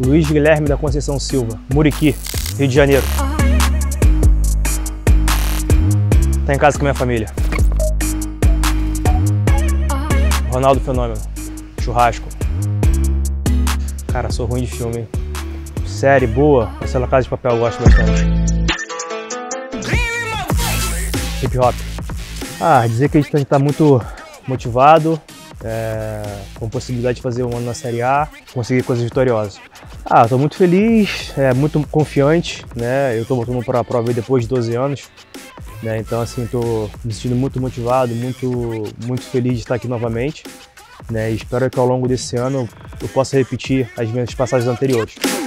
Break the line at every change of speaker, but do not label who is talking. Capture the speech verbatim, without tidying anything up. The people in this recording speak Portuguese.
Luiz Guilherme da Conceição Silva, Muriqui, Rio de Janeiro. Tá em casa com a minha família. Ronaldo Fenômeno, Churrasco. Cara, sou ruim de filme, hein? Série boa, essa Casa de Papel eu gosto bastante. Hip Hop. Ah, dizer que a gente tá muito motivado, é, com possibilidade de fazer um ano na Série A, conseguir coisas vitoriosas. Ah, estou muito feliz, é, muito confiante, né? Eu estou voltando para a prova depois de doze anos, né? Então assim, estou me sentindo muito motivado, muito, muito feliz de estar aqui novamente, né? E espero que ao longo desse ano eu possa repetir as minhas passagens anteriores.